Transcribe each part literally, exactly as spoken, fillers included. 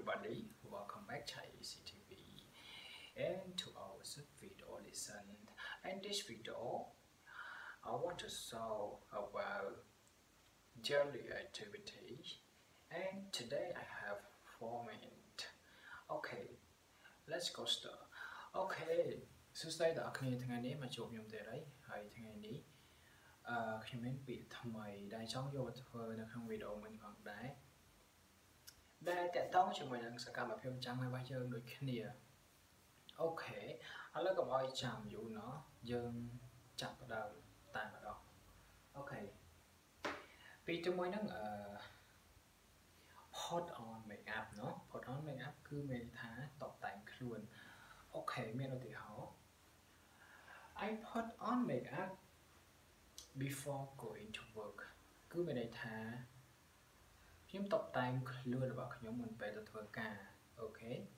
everybody, welcome back to I C T V and to our video lesson. In this video, I want to show about daily activity, and today I have four minutes. Okay, let's go start. Okay, so stay the acne thing mà chụp nhung thế đấy, hay thing này khi mình bị thầm mày đại trong vô thôi là không video mình còn đấy. Đây tại tông cho mình sẽ cầm phim trắng hay bao giờ đôi khi nè. Ok, anh lấy cái bao chạm dụ nó dừng chạm vào đầu tay vào đó. Ok, vì chúng mình nó put on makeup nó put on makeup cứ mình thả tóc tay luôn. Ok, mình đầu tiên họ I put on makeup before going to work. Cứ mình đây thả phím tóc tay luôn là bảo nhóm mình về được cả. Ok,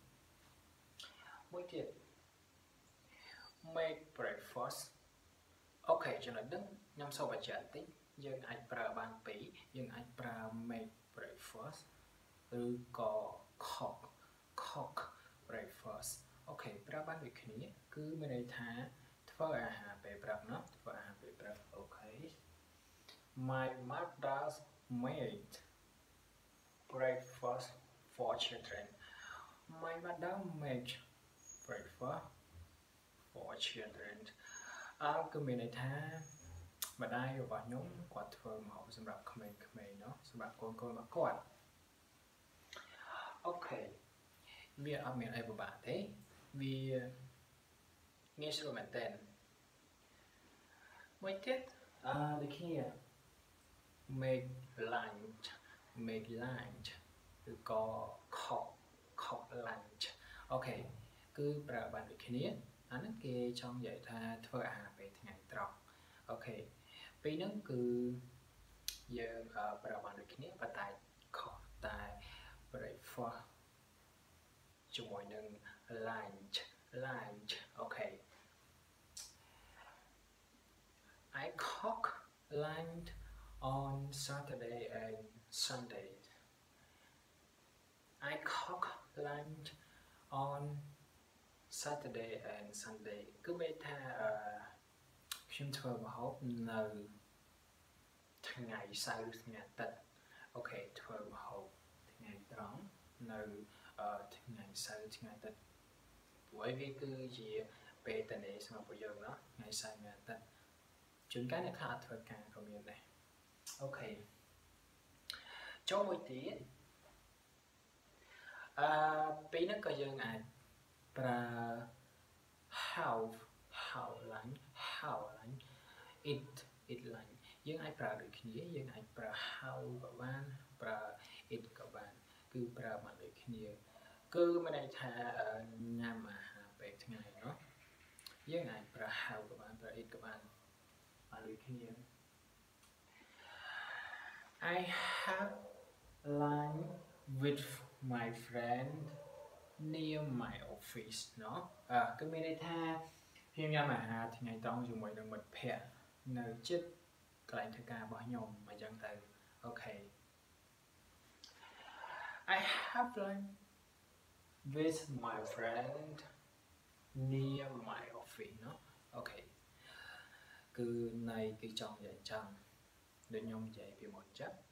mới tiết make breakfast. Ok, cho nên đứng nhằm sau và trả tích nhưng anhប្រើបានពីរយើងអាចប្រើ make breakfast ឬក៏ cook cook breakfast. អូខេប្រើបានដូចគ្នាគឺមានន័យថាធ្វើអាហារពេលព្រឹកណាធ្វើអាហារពេលព្រឹក. អូខេ My mother made breakfast for children. My mother made breakfast for children. អើគឺមានន័យថាម្ដាយរបស់ខ្ញុំគាត់ធ្វើម្ហូបសម្រាប់ក្មេងៗเนาะសម្រាប់កូនៗរបស់គាត់. អូខេវាអត់មានអីពិបាកទេវាងាយស្រួលមែនតើមួយទៀតអឺដូចគ្នា make lunch make lunch ឬក៏ cook cook lunch. អូខេគឺប្រើបានដូចគ្នាអាហ្នឹងគេចង់និយាយថាធ្វើអាហារពេលថ្ងៃត្រង់. អូខេពីរហ្នឹងគឺយើងប្រើបានដូចគ្នាប៉ុន្តែខុសតែ breakfast ជាមួយនឹង lunch lunch. អូខេ I cook lunch on Saturday and Sunday. I cook lunch on Saturday and Sunday. គឺមានថាខ្ញុំធ្វើម្ហូបនៅថ្ងៃសៅរ៍ឬថ្ងៃអាទិត្យ. អូខេធ្វើម្ហូបថ្ងៃត្រង់នៅថ្ងៃសៅរ៍ថ្ងៃអាទិត្យព្រោះវាគឺជាពេលតនេសម្រាប់ពួកយើងเนาะថ្ងៃសៅរ៍ថ្ងៃអាទិត្យជួនកាលអ្នកខ្លះអត់ធ្វើការក៏មានដែរ. អូខេចូលមួយទៀតអឺពីរហ្នឹងក៏យើងអាចប្រើ how how lunch how lunch eat eat lunch យើងអាចប្រើដូចគ្នាយើងអាចប្រើ how ក៏បានប្រើ eat ក៏បានគឺប្រើបានដូចគ្នាគឺមានន័យថាញ៉ាំអាហារពេលថ្ងៃเนาะយើងអាចប្រើ how ក៏បានប្រើ eat ក៏បានបានដូចគ្នា I have lunch with my friend near my office เนาะអឺគឺមានន័យថាខ្ញុំញ៉ាំអាហារថ្ងៃត្រង់ជាមួយនឹងមិត្តភ័ក្តិនៅជិតកន្លែងធ្វើការរបស់ខ្ញុំអញ្ចឹងទៅ. អូខេ I have lunch with my friend near my office เนาะអូខេគឺនៃគឺចង់និយាយចឹងដូចខ្ញុំនិយាយពីមុនចឹង.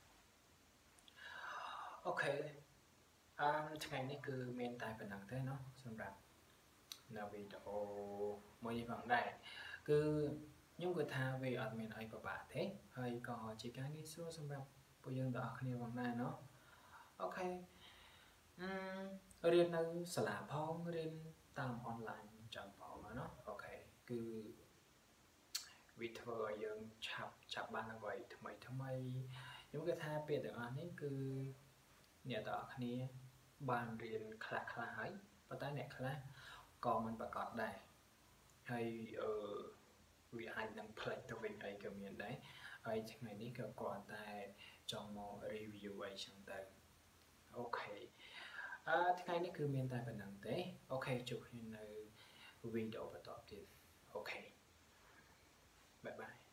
អូខេអឺថ្ងៃនេះគឺមានតែប៉ុណ្្នឹងទេเนาะសម្រាប់នៅវីដេអូមួយនេះផងដែរគឺខ្ញុំគិតថាវាអត់មានអីពិបាកទេហើយក៏ជាការងាយស្រួលសម្រាប់ពួកយើងទាំងអស់គ្នាផងដែរเนาะ. អូខេអឺរៀននៅសាលាផងរៀនតាមអនឡាញចាំផងเนาะ. អូខេគឺវាធ្វើឲ្យយើងឆាប់ចាប់បានអ្វីថ្មីថ្មីខ្ញុំគិតថាពេលទាំងអស់នេះគឺអ្នកទាំងអស់គ្នាបានរៀនខ្លះខ្លះហើយប៉ុន្តែអ្នកខ្លះក៏មិនប្រកបដែរហើយអឺវាអាចនឹងផ្លេចទៅវិញអីក៏មានដែរហើយថ្ងៃនេះក៏គ្រាន់តែចង់មក review អីចឹងទៅ. អូខេអឺថ្ងៃនេះគឺមានតែប៉ុណ្្នឹងទេ. អូខេជួបគ្នានៅវីដេអូបន្តទៀត. អូខេ bye bye